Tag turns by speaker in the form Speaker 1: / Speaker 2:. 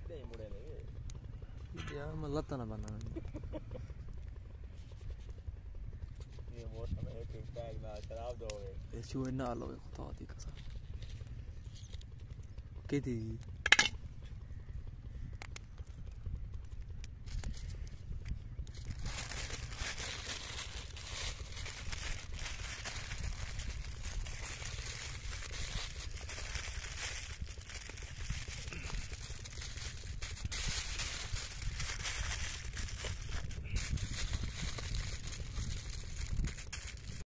Speaker 1: सीधे ही मुड़े नहीं
Speaker 2: यार मैं लता ना बना
Speaker 1: ये मौसम है कि बैग में शराब दोगे
Speaker 2: ये चूहे ना लो खुदा दी कसम कितनी